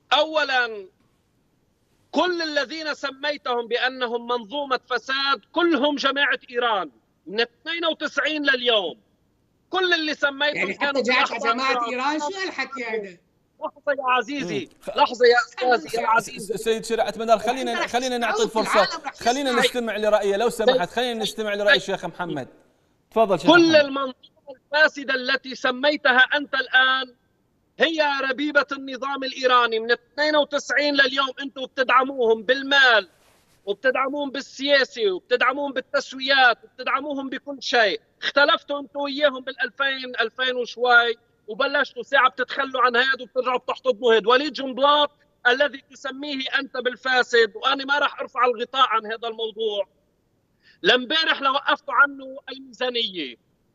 أولا كل الذين سميتهم بأنهم منظومة فساد كلهم جماعة إيران من 92 لليوم. كل اللي سميتهم يعني كانوا حتى جاءت بالأحضان جماعة إيران. شو هالحكي هذا؟ لحظة يا عزيزي، لحظة يا أستاذي يا عزيزي. سيد شريعة منار، خلينا نعطي الفرصة، خلينا نستمع لرأيه لو سمحت، خلينا نستمع لرأي الشيخ محمد. تفضل شيخ كل محمد. المنظومة الفاسدة التي سميتها أنت الآن هي ربيبة النظام الإيراني من 92 لليوم. أنتم بتدعموهم بالمال وبتدعموهم بالسياسة وبتدعموهم بالتسويات وبتدعموهم بكل شيء. اختلفتوا أنتم وياهم بال2000 2000 وشوي، وبلشتوا ساعة بتتخلوا عن هذا وبترجعوا بتحتضنوا هذا. وليد جنبلاط الذي تسميه أنت بالفاسد، وأنا ما راح أرفع الغطاء عن هذا الموضوع، لامبارح لو وقفتوا عنه الميزانية.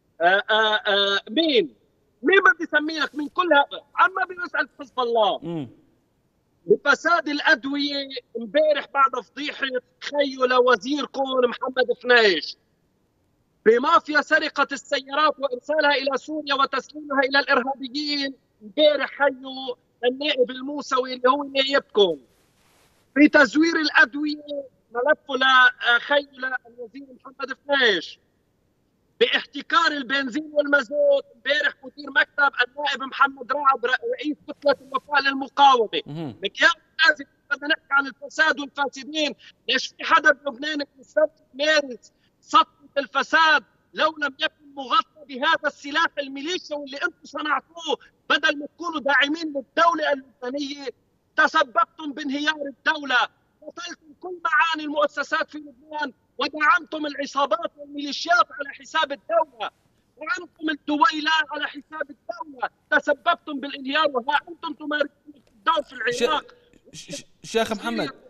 مين بدي يسمي لك من كل هذا؟ عما بيسأل حزب الله بفساد الأدوية. امبارح بعد فضيحة خيو لوزيركم محمد فنيش بمافيا سرقة السيارات وإرسالها إلى سوريا وتسليمها إلى الإرهابيين. امبارح خيو النائب الموسوي اللي هو نائبكم في تزوير الأدوية ملفه لخيو للوزير محمد فنيش. باحتكار البنزين والمازوت امبارح مدير مكتب النائب محمد رعد رئيس كتله الوفاء للمقاومه. لك يا استاذ بدنا نحكي عن الفساد والفاسدين، ليش في حدا بلبنان من 7 مارس سطوه الفساد لو لم يكن مغطى بهذا السلاح الميليشيا واللي انتم صنعتوه بدل ما تكونوا داعمين للدوله اللبنانيه؟ تسببتم بانهيار الدوله، قتلتم كل معاني المؤسسات في لبنان، ودعمتم العصابات والميليشيات على حساب الدولة، دعمتم الدويلات على حساب الدولة، تسببتم بالانهيار، وها أنتم تمارسون الدور في العراق. شيخ محمد